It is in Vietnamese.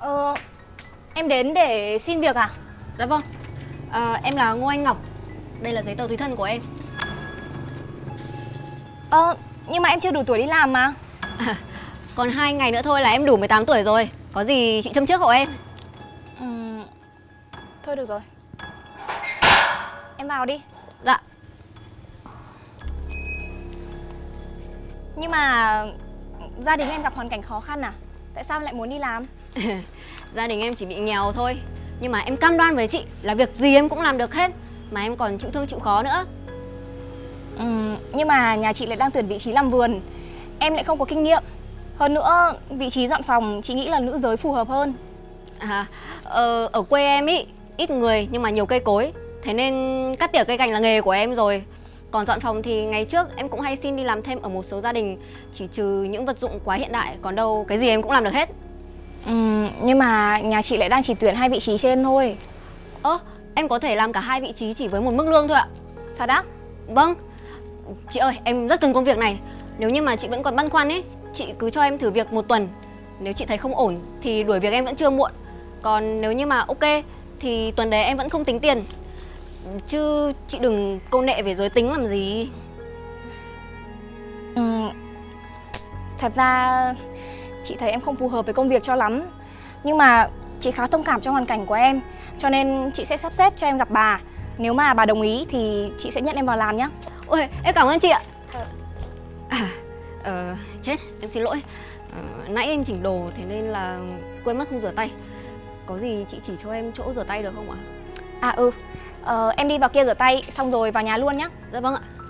Ờ, em đến để xin việc à? Dạ vâng. Em là Ngô Anh Ngọc. Đây là giấy tờ tùy thân của em. Nhưng mà em chưa đủ tuổi đi làm mà. Còn 2 ngày nữa thôi là em đủ 18 tuổi rồi. Có gì chị châm trước hộ em. Thôi được rồi. Em vào đi. Dạ. Nhưng mà gia đình em gặp hoàn cảnh khó khăn à? Tại sao lại muốn đi làm? Gia đình em chỉ bị nghèo thôi. Nhưng mà em cam đoan với chị là việc gì em cũng làm được hết. Mà em còn chịu thương chịu khó nữa. Nhưng mà nhà chị lại đang tuyển vị trí làm vườn. Em lại không có kinh nghiệm. Hơn nữa, vị trí dọn phòng chị nghĩ là nữ giới phù hợp hơn. Ở quê em ý, ít người nhưng mà nhiều cây cối. Thế nên cắt tỉa cây cành là nghề của em rồi. Còn dọn phòng thì ngày trước em cũng hay xin đi làm thêm ở một số gia đình. Chỉ trừ những vật dụng quá hiện đại. Còn đâu cái gì em cũng làm được hết. Nhưng mà nhà chị lại đang chỉ tuyển 2 vị trí trên thôi. Em có thể làm cả 2 vị trí chỉ với một mức lương thôi ạ. Thật á? Vâng. Chị ơi, em rất cần công việc này. Nếu như mà chị vẫn còn băn khoăn ấy, chị cứ cho em thử việc 1 tuần. Nếu chị thấy không ổn thì đuổi việc em vẫn chưa muộn. Còn nếu như mà ok thì tuần đấy em vẫn không tính tiền. Chứ chị đừng câu nệ về giới tính làm gì. Thật ra chị thấy em không phù hợp với công việc cho lắm. Nhưng mà chị khá thông cảm cho hoàn cảnh của em. Cho nên chị sẽ sắp xếp cho em gặp bà. Nếu mà bà đồng ý thì chị sẽ nhận em vào làm nhé. Ôi, em cảm ơn chị ạ. Chết, em xin lỗi. Nãy em chỉnh đồ thế nên là quên mất không rửa tay. Có gì chị chỉ cho em chỗ rửa tay được không ạ? Em đi vào kia rửa tay xong rồi vào nhà luôn nhé. Dạ vâng ạ.